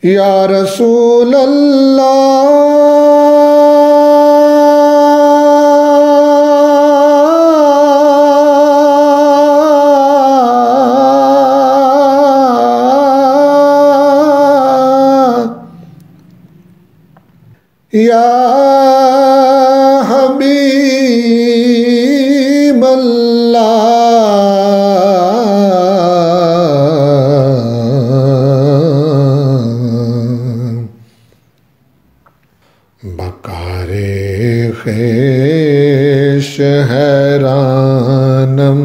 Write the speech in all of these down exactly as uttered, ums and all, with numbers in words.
یا رسول اللہ، یا حبیب اللہ، بکار خیش حیرانم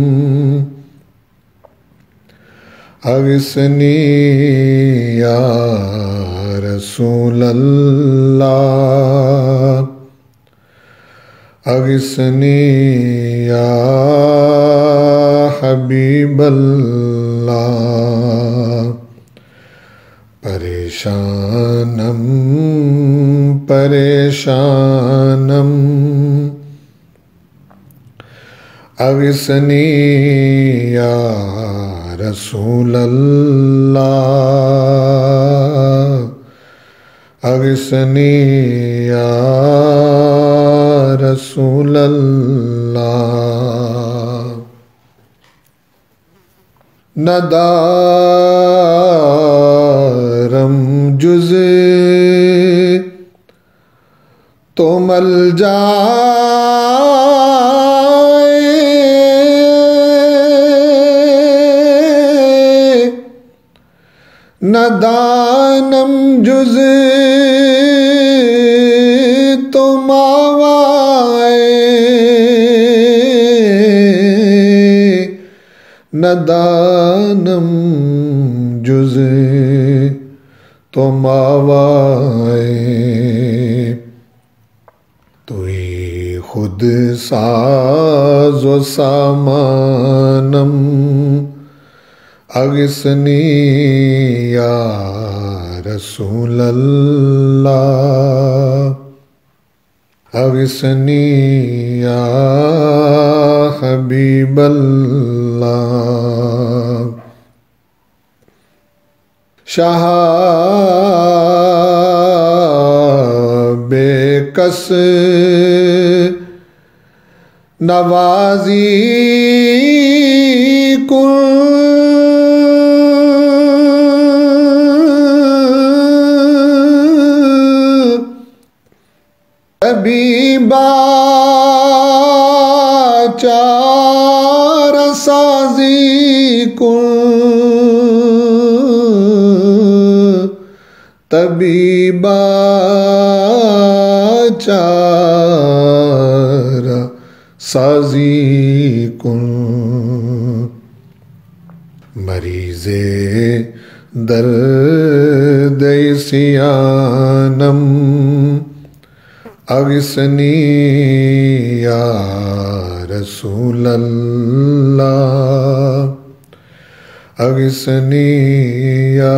اغثنی یا رسول اللہ، اغثنی یا حبیب اللہ، پریشانم پریشانم اغثنی یا رسول اللہ، اغثنی یا رسول اللہ، ندارم جز تو مل جائے، ندانم جز تو ماوائے، ندانم جز تو ماوائے، توئی خود ساز و سامانم اغثنی یا رسول اللہ، اغثنی یا حبیب اللہ، شاہ بے کس نوازی کن، طبیبا چار سازی کن، طبیبا چار سازی کن، مریض درد عصیانم اغثنی یا رسول اللہ، اغثنی یا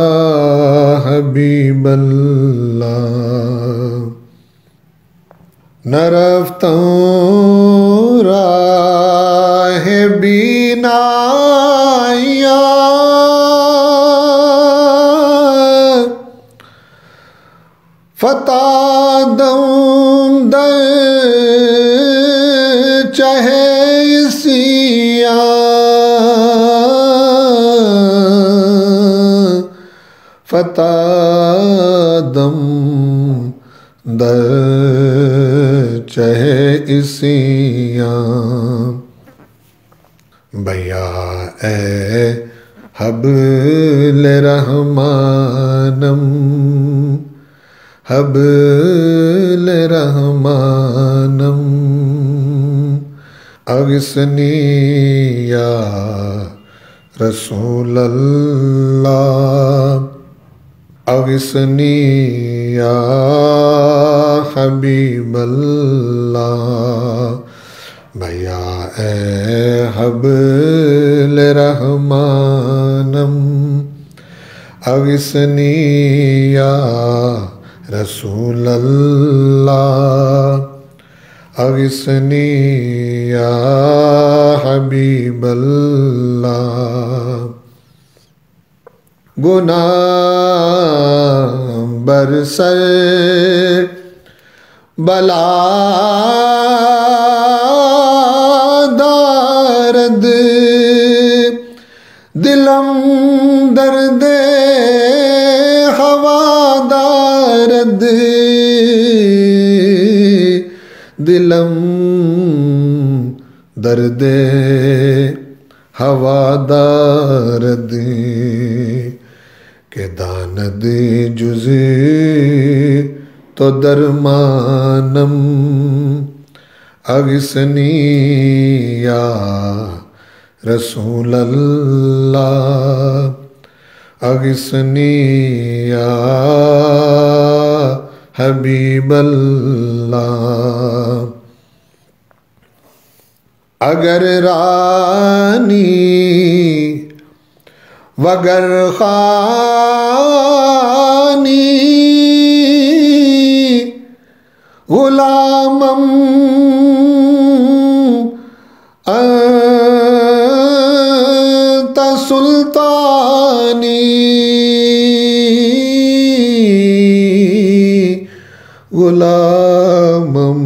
حبیب اللہ، نہ رفتوں راہ بینائیاں، فتح دوں در چہے سیاں، فتح دم در چہے اسیاں، بیا اے حبل رحمانم، حبل رحمانم اغثنی یا رسول اللہ، اغثنی یا حبیب اللہ، بیا اے حبل رحمانم اغثنی یا رسول اللہ، اغثنی یا حبیب اللہ، گناہ برسر بلا دارد دلم درد ہوا دارد دلم درد ہوا دارد کہ داند جزی تو درمانم اغثنی یا رسول اللہ اغثنی یا حبیب اللہ اگر رانی وگر خانی غلامم انت سلطانی غلامم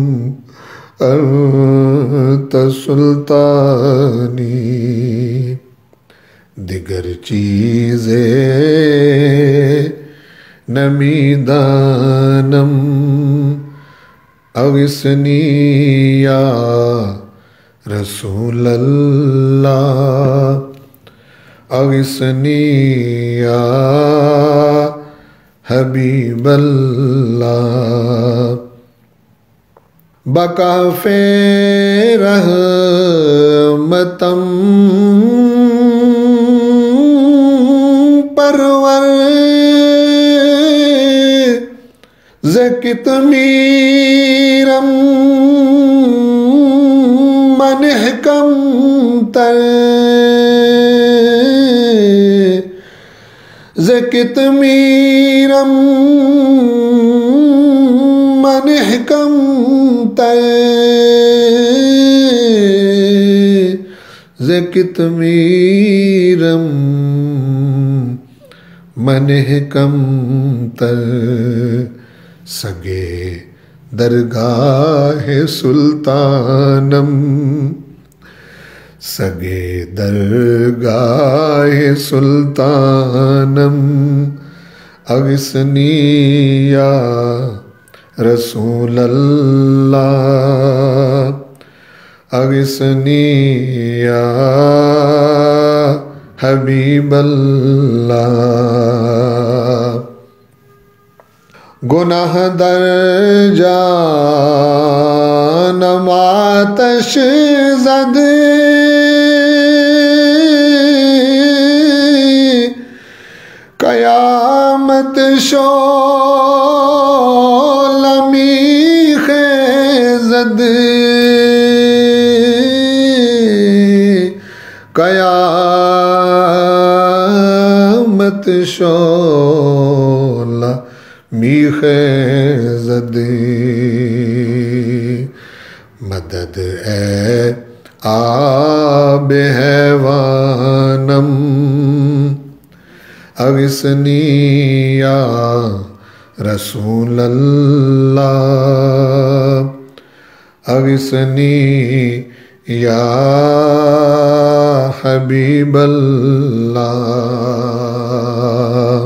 انت سلطانی دیگر چیزیں نمیدانم اغثنی یا رسول اللہ اغثنی یا حبیب اللہ بکاف رحمتم پرور زکت میرم من حکم تر زکت میرم من حکم تر زکت میرم من حکم تر سگے درگاہ سلطانم سگے درگاہ سلطانم اغثنی یا رسول اللہ اغثنی یا حبیب اللہ گناہ در جانم آتش زد قیامت شعلہ میخ زد قیامت شعلہ میخ زد مدد اے آب حیوانم اغثنی یا رسول اللہ اغثنی یا حبیب اللہ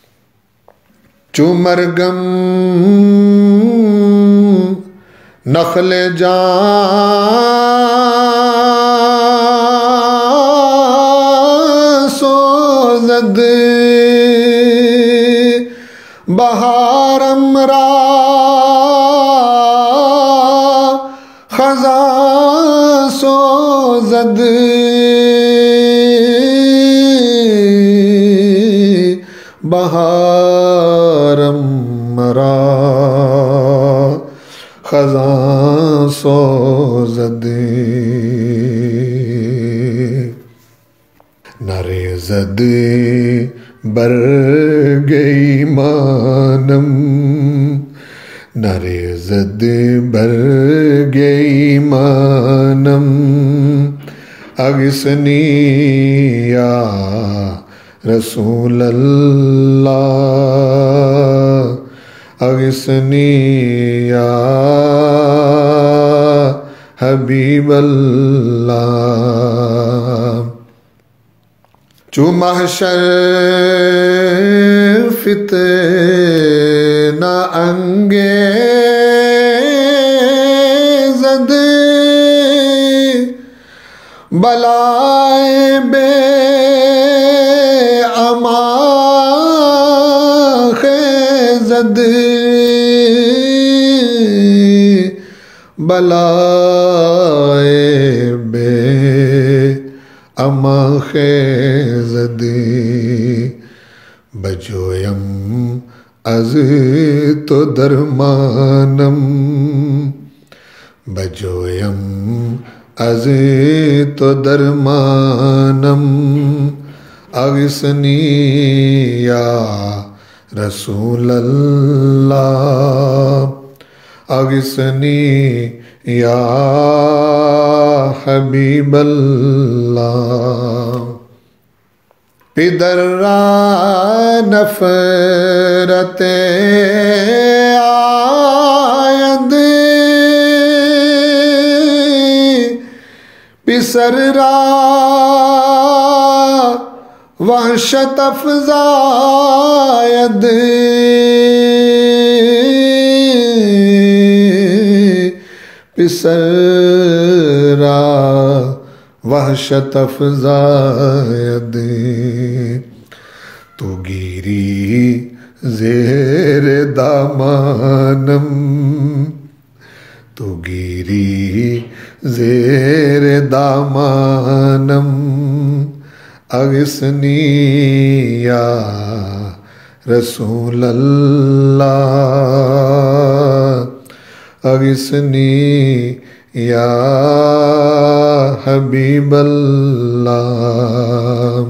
چمرگم نخل جان سوزد بہارم را خزاں سوزد بہارم مرا خزاں سوزد نریزد برگ ایمانم نریزد برگ ایمانم اغثنی یا رسول اللہ اغثنی یا حبیب اللہ چو محشر فتنہ انگیزد بلائے بے اما خیزد بلائے بے اما خیزد بجویم از تو درمانم بجویم از تو درمانم اغثنی یا رسول اللہ اغثنی یا حبیب اللہ پدر را نفرت آید پسر را وحشت افزاید پسر را وحشت افزاید تو گیری زیر دامانم تو گیری زیر دامانم اغثنی یا رسول اللہ اغثنی یا حبیب اللہ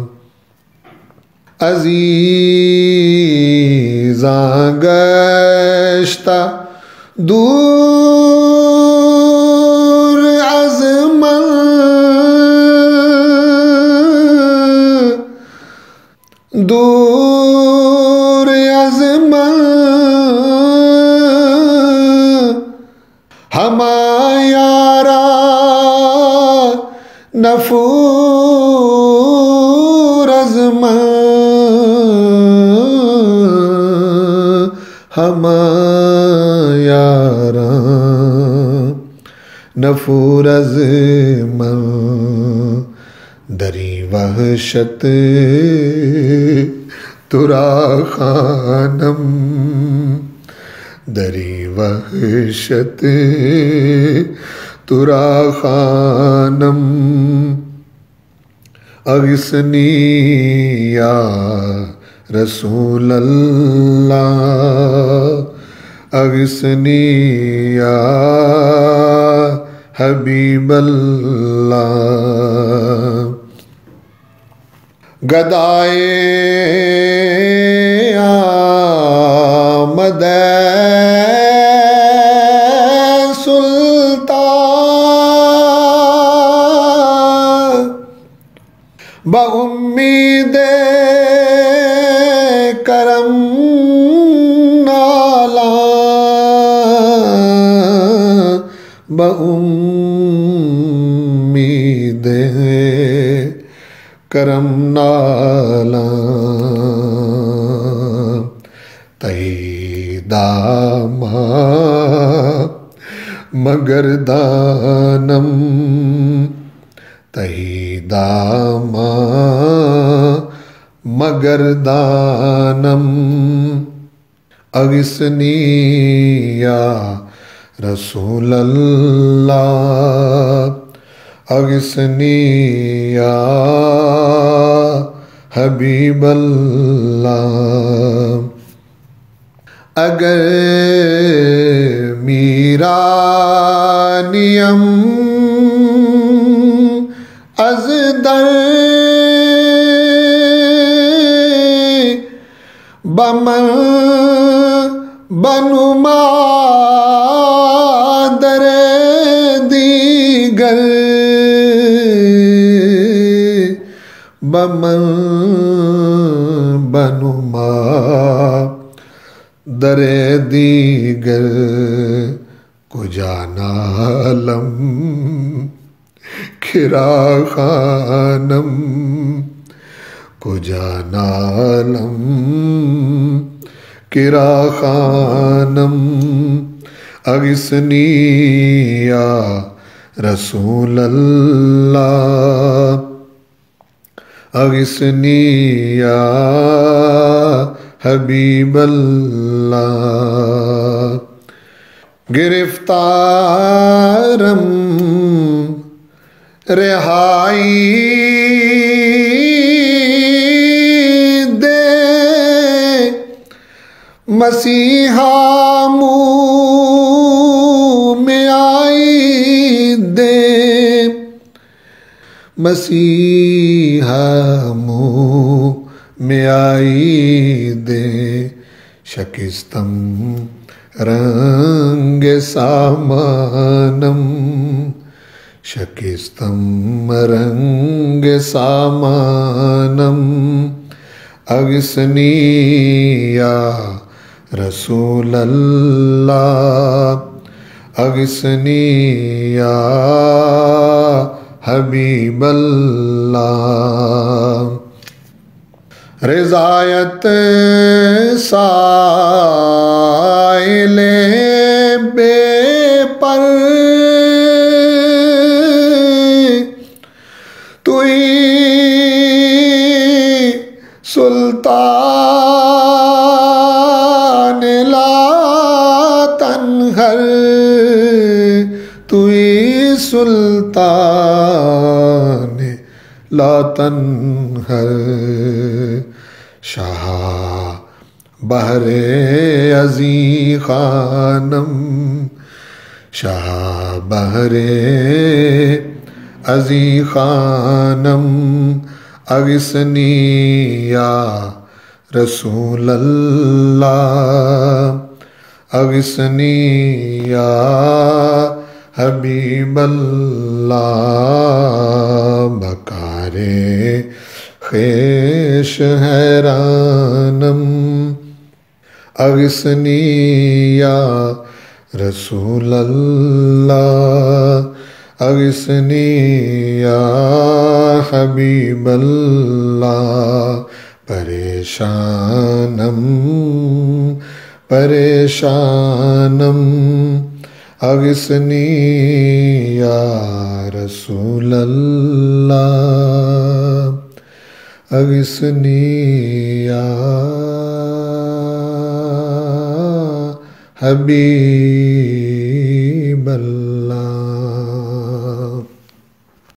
عزیزاں گشتہ دور از من دور از من ہما یارا نفور از من ہما یارا نفور از من دری وحشت ترا خانم دری وحشت ترا خانم اغثنی یا رسول اللہ اغثنی یا حبیب اللہ گدائے آمد سلطان بامید کرم نالا بامید کرم نالا تہی داما مگر دانم تہی داما مگر دانم اغثنی یا رسول اللہ اغثنی یا حبیب اللہ اگر میرا نیم از در بمن بنما در دیگر بمن بنما در دیگر کجا نالم کرا خانم کجا نالم کرا خانم اغثنی یا رسول اللہ اغثنی یا حبیب اللہ گرفتارم رہائی دے مسیحا منہ میں آئی دے مسیحا منہ میں آئی دے شکستم رنگ سامانم شکستم رنگ سامانم اغثنی یا رسول اللہ اغثنی یا حبیب اللہ رضایت سائل بے پر توئی سلطان لا تنہر توئی سلطان لا تنہر شاہ بہر عزی خانم شاہ بہر عزی خانم اغثنی یا رسول اللہ اغثنی یا حبیب اللہ بکارے خیش حیرانم اغثنی یا رسول اللہ اغثنی یا حبیب اللہ پریشانم پریشانم اغثنی یا رسول اللہ اغثنی یا حبیب اللہ